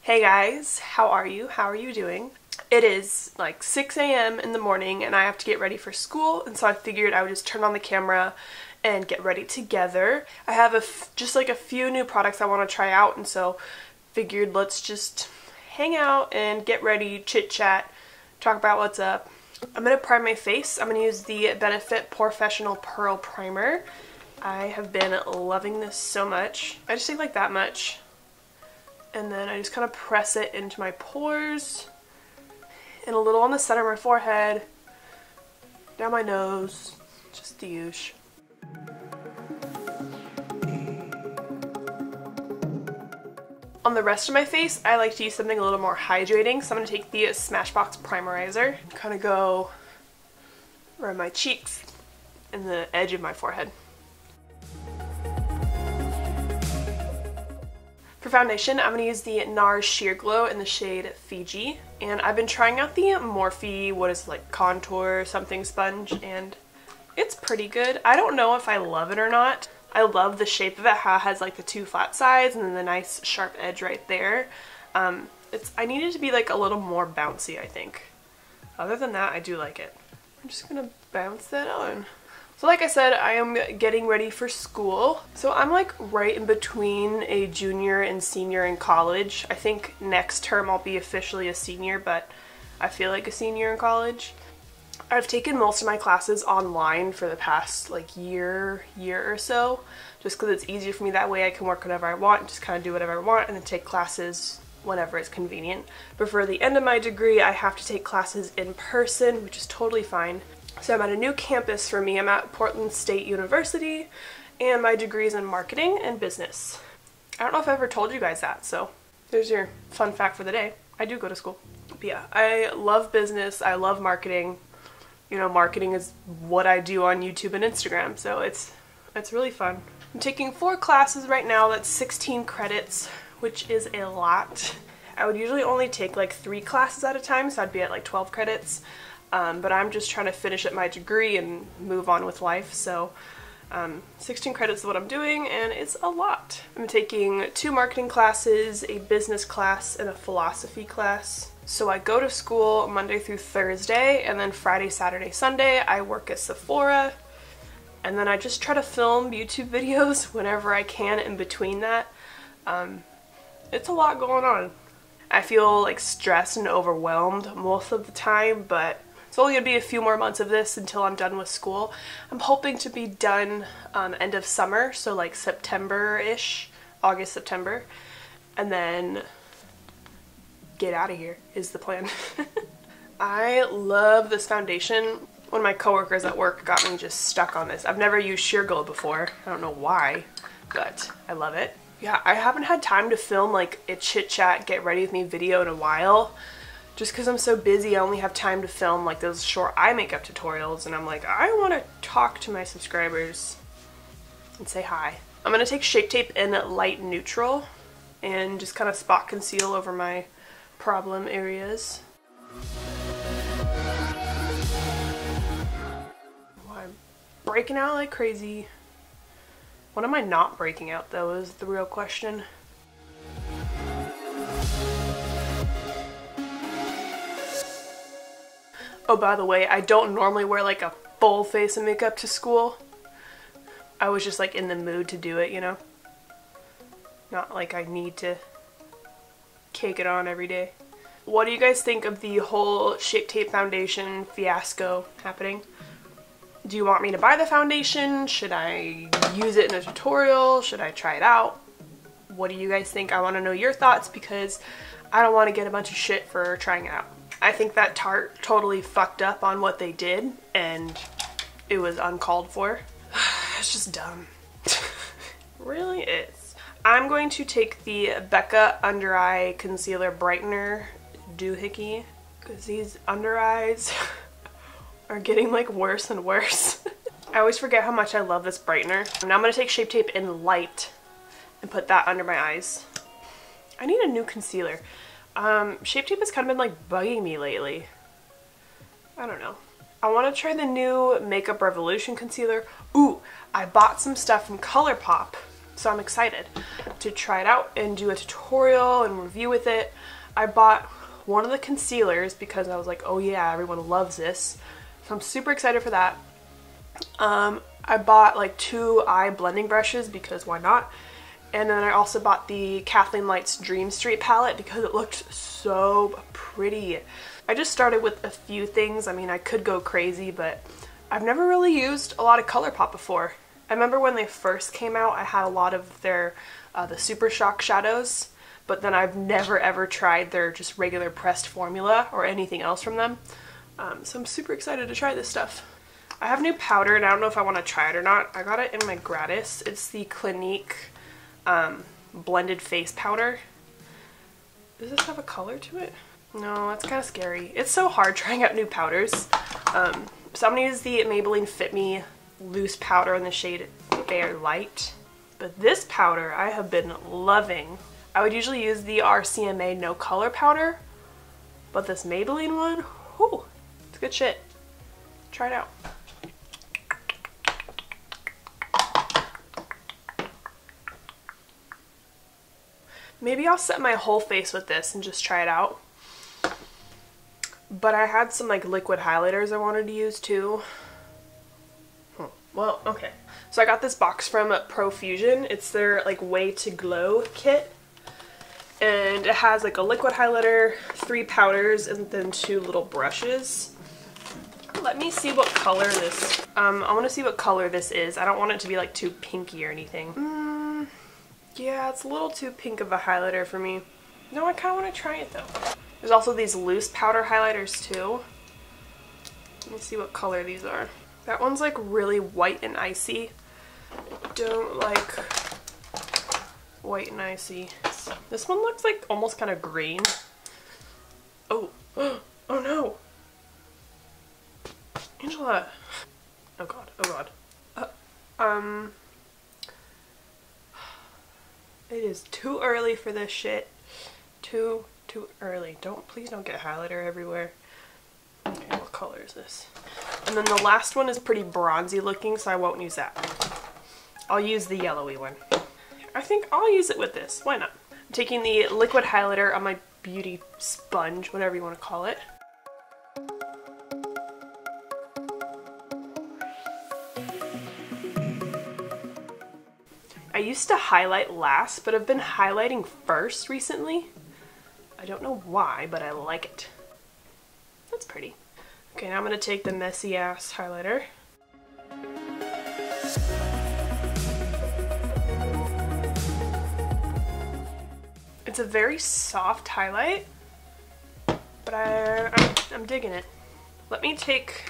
Hey guys, how are you? How are you doing? It is like 6 a.m. in the morning and I have to get ready for school, and so I figured I would just turn on the camera and get ready together. I have just like a few new products I want to try out, and so figured let's just hang out and get ready, chit chat, talk about what's up. I'm going to prime my face. I'm going to use the Benefit Professional Pearl Primer. I have been loving this so much. I just take like that much, and then I just kind of press it into my pores and a little on the center of my forehead, down my nose, just the usual. On the rest of my face, I like to use something a little more hydrating, so I'm going to take the Smashbox Primerizer, kind of go around my cheeks and the edge of my forehead. For foundation, I'm going to use the NARS Sheer Glow in the shade Fiji, and I've been trying out the Morphe, contour something sponge, and it's pretty good. I don't know if I love it or not. I love the shape of it, how it has like the two flat sides and then the nice sharp edge right there. I need it to be like a little more bouncy, I think. Other than that, I do like it. I'm just gonna bounce that on. So like I said, I am getting ready for school. So I'm like right in between a junior and senior in college. I think next term I'll be officially a senior, but I feel like a senior in college. I've taken most of my classes online for the past like year or so, just because it's easier for me that way. I can work whenever I want, just kind of do whatever I want, and then take classes whenever it's convenient. But for the end of my degree, I have to take classes in person, which is totally fine. So I'm at a new campus for me. I'm at Portland State University, and my degree is in marketing and business. I don't know if I ever told you guys that, so there's your fun fact for the day. I do go to school. But yeah, I love business, I love marketing. You know, marketing is what I do on YouTube and Instagram, so it's really fun. I'm taking 4 classes right now. That's 16 credits, which is a lot. I would usually only take like 3 classes at a time, so I'd be at like 12 credits. But I'm just trying to finish up my degree and move on with life, so 16 credits is what I'm doing, and it's a lot. I'm taking 2 marketing classes, a business class, and a philosophy class. So I go to school Monday through Thursday, and then Friday, Saturday, Sunday I work at Sephora, and then I just try to film YouTube videos whenever I can in between that. It's a lot going on. I feel like stressed and overwhelmed most of the time, but it's only going to be a few more months of this until I'm done with school. I'm hoping to be done end of summer, so like September-ish, August, September, and then get out of here is the plan. I love this foundation. One of my coworkers at work got me just stuck on this. I've never used Sheer Glow before. I don't know why, but I love it. Yeah, I haven't had time to film like a chit chat, get ready with me video in a while. Just because I'm so busy, I only have time to film like those short eye makeup tutorials, and I'm like, I want to talk to my subscribers and say hi. I'm going to take Shape Tape in light neutral and just kind of spot conceal over my problem areas. Oh, I'm breaking out like crazy. What am I not breaking out though is the real question. Oh, by the way, I don't normally wear like a full face of makeup to school. I was just like in the mood to do it, you know? Not like I need to cake it on every day. What do you guys think of the whole Shape Tape foundation fiasco happening? Do you want me to buy the foundation? Should I use it in a tutorial? Should I try it out? What do you guys think? I want to know your thoughts because I don't want to get a bunch of shit for trying it out. I think that Tarte totally fucked up on what they did, and it was uncalled for. It's just dumb. It really is. I'm going to take the Becca Under Eye Concealer Brightener Doohickey because these under eyes are getting like worse and worse. I always forget how much I love this brightener. Now I'm going to take Shape Tape in light and put that under my eyes. I need a new concealer. Shape Tape has kind of been like bugging me lately. I don't know. I want to try the new Makeup Revolution concealer. Ooh, I bought some stuff from ColourPop. So I'm excited to try it out and do a tutorial and review with it. I bought one of the concealers because I was like, oh yeah, everyone loves this. So I'm super excited for that. I bought like 2 eye blending brushes because why not? And then I also bought the Kathleen Lights Dream Street palette because it looked so pretty. I just started with a few things. I mean, I could go crazy, but I've never really used a lot of ColourPop before. I remember when they first came out, I had a lot of their the Super Shock shadows, but then I've never ever tried their just regular pressed formula or anything else from them. So I'm super excited to try this stuff. I have new powder and I don't know if I want to try it or not. I got it in my gratis. It's the Clinique blended face powder. Does this have a color to it? No, that's kind of scary. It's so hard trying out new powders. So I'm going to use the Maybelline Fit Me loose powder in the shade Bare Light. But this powder I have been loving. I would usually use the RCMA No Color powder, but this Maybelline one, whew, it's good shit. Try it out. Maybe I'll set my whole face with this and just try it out. But I had some like liquid highlighters I wanted to use too. Well, okay. So I got this box from Profusion. It's their like Way to Glow kit. And it has like a liquid highlighter, 3 powders, and then 2 little brushes. Let me see what color this, I want to see what color this is. I don't want it to be like too pinky or anything. Yeah, it's a little too pink of a highlighter for me. No, I kind of want to try it though. There's also these loose powder highlighters too. Let me see what color these are. That one's like really white and icy. I don't like white and icy. This one looks like almost kind of green. Oh, oh no. Angela. Oh god, oh god. It is too early for this shit. Too early. Please don't get highlighter everywhere. Okay, what color is this? And then the last one is pretty bronzy looking, so I won't use that. I'll use the yellowy one. I think I'll use it with this. Why not? I'm taking the liquid highlighter on my beauty sponge, whatever you want to call it. I used to highlight last, but I've been highlighting first recently. I don't know why, but I like it. That's pretty. Okay, now I'm going to take the messy ass highlighter. It's a very soft highlight, but I'm digging it. Let me take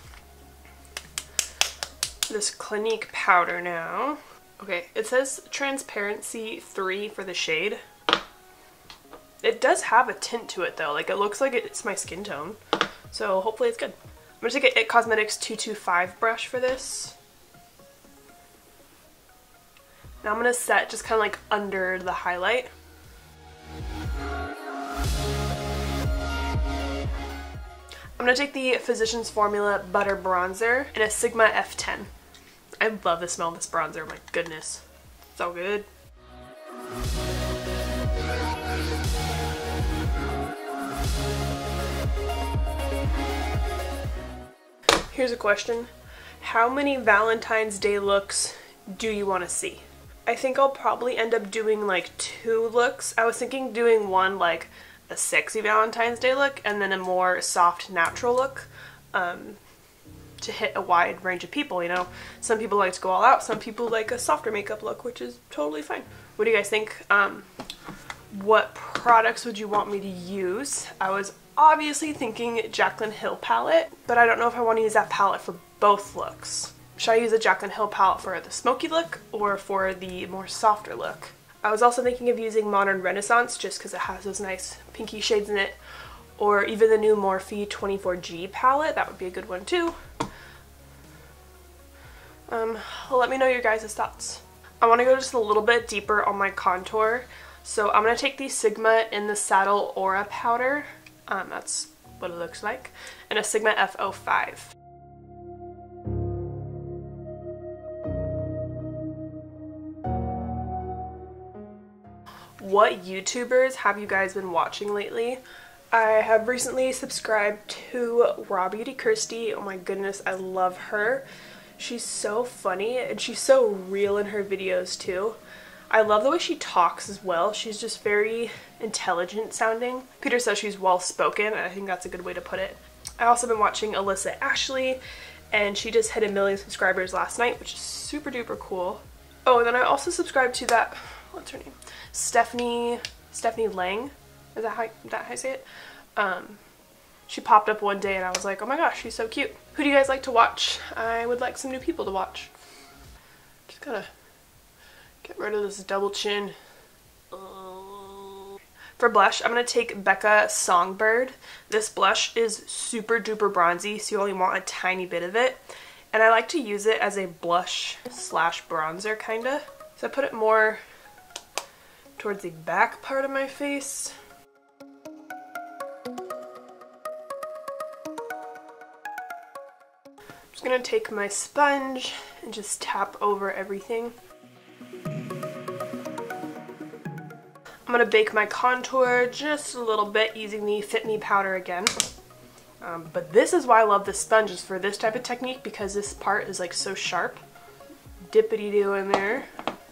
this Clinique powder now. Okay, it says transparency 3 for the shade. It does have a tint to it though, like it looks like it's my skin tone. So hopefully it's good. I'm gonna take an IT Cosmetics 225 brush for this. Now I'm gonna set just kind of like under the highlight. I'm gonna take the Physicians Formula Butter Bronzer in a Sigma F10. I love the smell of this bronzer, my goodness. So good. Here's a question. How many Valentine's Day looks do you want to see? I think I'll probably end up doing like 2 looks. I was thinking doing one like a sexy Valentine's Day look and then a more soft natural look. To hit a wide range of people, you know. Some people like to go all out, some people like a softer makeup look, which is totally fine. What do you guys think? What products would you want me to use? I was obviously thinking Jaclyn Hill palette, but I don't know if I want to use that palette for both looks. Should I use a Jaclyn Hill palette for the smoky look or for the more softer look? I was also thinking of using Modern Renaissance just because it has those nice pinky shades in it, or even the new Morphe 24G palette. That would be a good one too. Let me know your guys' thoughts. I want to go just a little bit deeper on my contour, so I'm going to take the Sigma in the Saddle Aura powder, that's what it looks like, and a Sigma F05. what YouTubers have you guys been watching lately? I have recently subscribed to Raw Beauty Kirsty. Oh my goodness, I love her. She's so funny and she's so real in her videos too. I love the way she talks as well. She's just very intelligent sounding. Peter says she's well spoken. I think that's a good way to put it. I also been watching Alyssa Ashley, and she just hit 1 million subscribers last night, which is super duper cool. Oh, and then I also subscribed to that, what's her name? Stephanie Lang. Is that how I say it? She popped up one day and I was like, oh my gosh, she's so cute. Who do you guys like to watch? I would like some new people to watch. Just gotta get rid of this double chin. For blush, I'm going to take Becca Songbird. This blush is super duper bronzy, so you only want a tiny bit of it. And I like to use it as a blush slash bronzer kinda. So I put it more towards the back part of my face. I'm just going to take my sponge and just tap over everything. I'm going to bake my contour just a little bit using the Fit Me powder again. But this is why I love this sponge, is for this type of technique, because this part is like so sharp. Dippity-doo in there.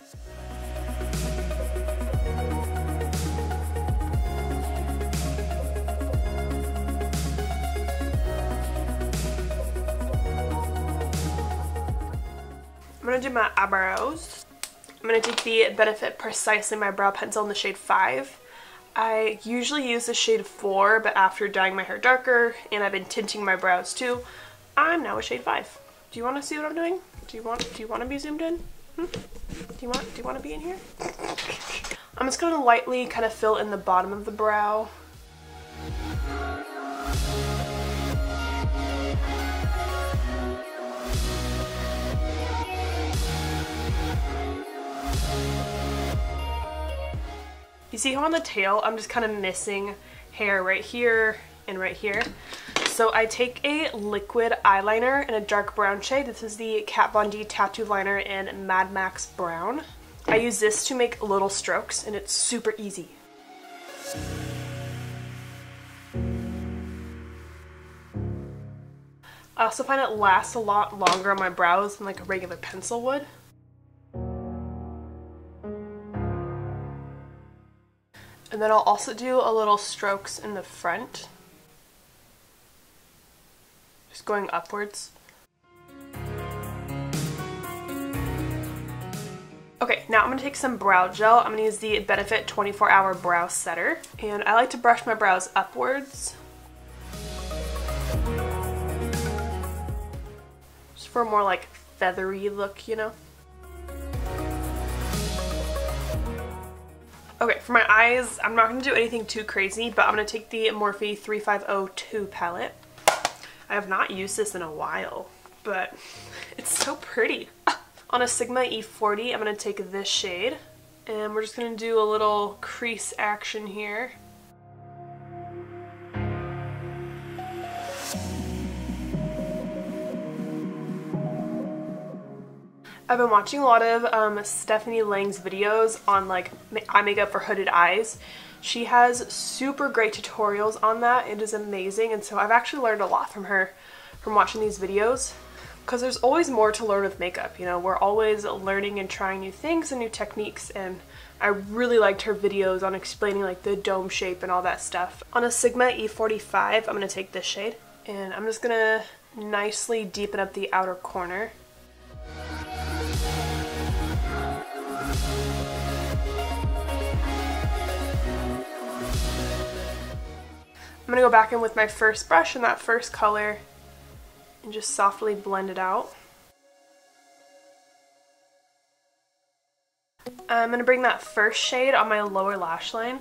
I'm going to do my eyebrows. I'm going to take the Benefit Precisely My Brow Pencil in the shade 5. I usually use the shade 4, but after dyeing my hair darker, and I've been tinting my brows too, I'm now a shade 5. Do you want to see what I'm doing? Do you want to be zoomed in? Do you want to be in here? I'm just going to lightly kind of fill in the bottom of the brow. You see how on the tail I'm just kind of missing hair right here and right here? So I take a liquid eyeliner in a dark brown shade. This is the Kat Von D Tattoo Liner in Mad Max Brown. I use this to make little strokes and it's super easy. I also find it lasts a lot longer on my brows than like a regular pencil would. And then I'll also do a little strokes in the front. Just going upwards. Okay, now I'm going to take some brow gel. I'm going to use the Benefit 24-Hour Brow Setter. And I like to brush my brows upwards. Just for a more like feathery look, you know? Okay, for my eyes, I'm not going to do anything too crazy, but I'm going to take the Morphe 3502 palette. I have not used this in a while, but it's so pretty. On a Sigma E40, I'm going to take this shade, and we're just going to do a little crease action here. I've been watching a lot of Stephanie Lang's videos on like eye makeup for hooded eyes. She has super great tutorials on that. It is amazing, and so I've actually learned a lot from her from watching these videos, because there's always more to learn with makeup, you know. We're always learning and trying new things and new techniques, and I really liked her videos on explaining like the dome shape and all that stuff. On a Sigma E45, I'm going to take this shade, and I'm just going to nicely deepen up the outer corner. I'm going to go back in with my first brush in that first color and just softly blend it out. I'm going to bring that first shade on my lower lash line.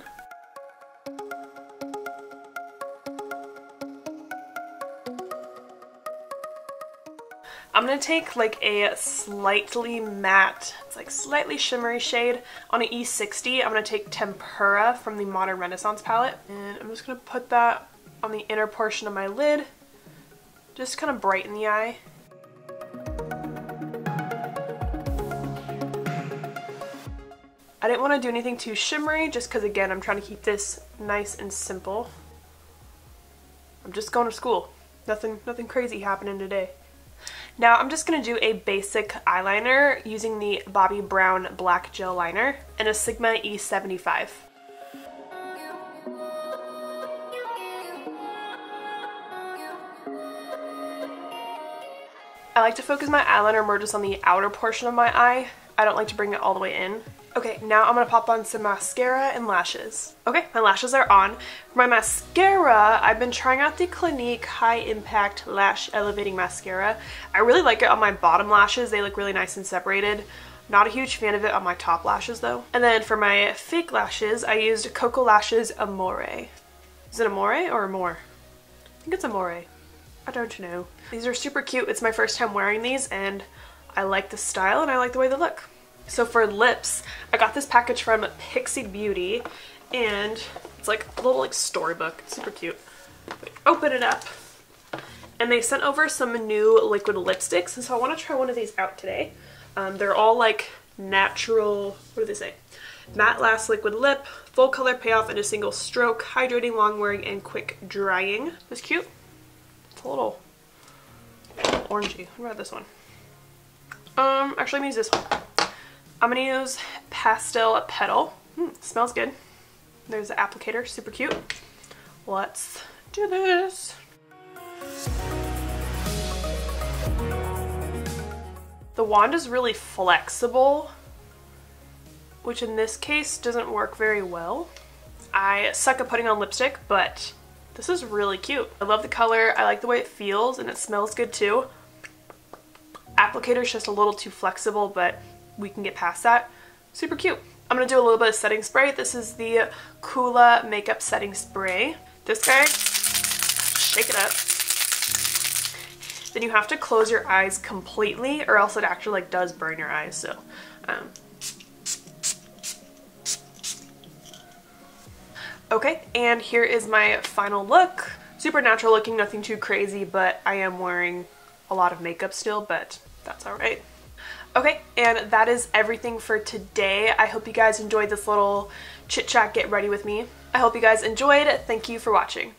I'm going to take like a slightly matte, it's like slightly shimmery shade. On an E60, I'm going to take Tempera from the Modern Renaissance palette. And I'm just going to put that on the inner portion of my lid. Just kind of brighten the eye. I didn't want to do anything too shimmery just because, again, I'm trying to keep this nice and simple. I'm just going to school. Nothing crazy happening today. Now I'm just going to do a basic eyeliner using the Bobbi Brown Black Gel Liner in a Sigma E75. I like to focus my eyeliner more just on the outer portion of my eye. I don't like to bring it all the way in. Okay, now I'm going to pop on some mascara and lashes. Okay, my lashes are on. For my mascara, I've been trying out the Clinique High Impact Lash Elevating Mascara. I really like it on my bottom lashes. They look really nice and separated. Not a huge fan of it on my top lashes though. And then for my fake lashes, I used Coco Lashes Amore. Is it Amore or Amore? I think it's Amore. I don't know. These are super cute. It's my first time wearing these and I like the style and I like the way they look. So for lips, I got this package from Pixie Beauty and it's like a little like storybook. It's super cute. Open it up and they sent over some new liquid lipsticks and so I want to try one of these out today. They're all like natural, what do they say? Matte Last Liquid Lip, full color payoff in a single stroke, hydrating, long wearing, and quick drying. It's cute. It's a little orangey. What about this one? Actually I'm gonna use this one. I'm gonna use Pastel Petal. Smells good. There's the applicator, super cute. Let's do this. The wand is really flexible, which in this case doesn't work very well. I suck at putting on lipstick, but this is really cute. I love the color, I like the way it feels, and it smells good too. Applicator's just a little too flexible, but we can get past that. Super cute. I'm gonna do a little bit of setting spray. This is the Coola Makeup Setting Spray. This guy, shake it up. Then you have to close your eyes completely or else it actually like does burn your eyes, so okay, and here is my final look. Super natural looking, nothing too crazy, but I am wearing a lot of makeup still, but that's alright. Okay, and that is everything for today. I hope you guys enjoyed this little chit chat get ready with me. I hope you guys enjoyed. Thank you for watching.